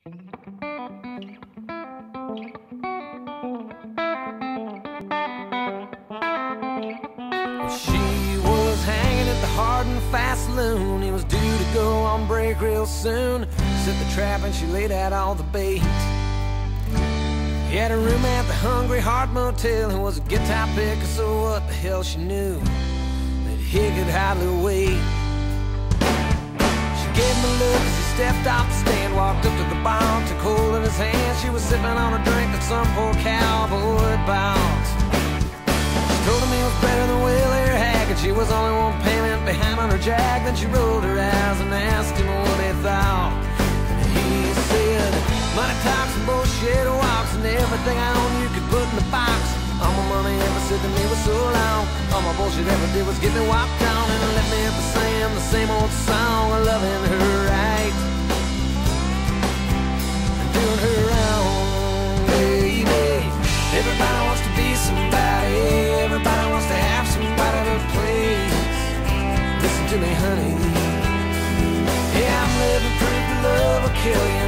She was hanging at the hard and fast saloon. He was due to go on break real soon. Set the trap and she laid out all the bait. He had a room at the Hungry Heart Motel. He was a guitar picker, so what the hell she knew that he could hardly wait. She gave him a look as he stepped off the stand, walked up to the bar, took hold in his hand. She was sipping on a drink that some poor cowboy bought. She told him he was better than Willie Haggard. She was only one payment behind on her jack. Then she rolled her eyes and asked him what he thought. And he said, money talks and bullshit walks, and everything I own you could put in the box. All my money ever said to me was so long. All my bullshit ever did was get me walked on and let me up to sing the same old song of loving her right and doing her wrong, baby. Everybody wants to be somebody. Everybody wants to have somebody to please. Listen to me, honey. Yeah, I'm living proof that love will kill you.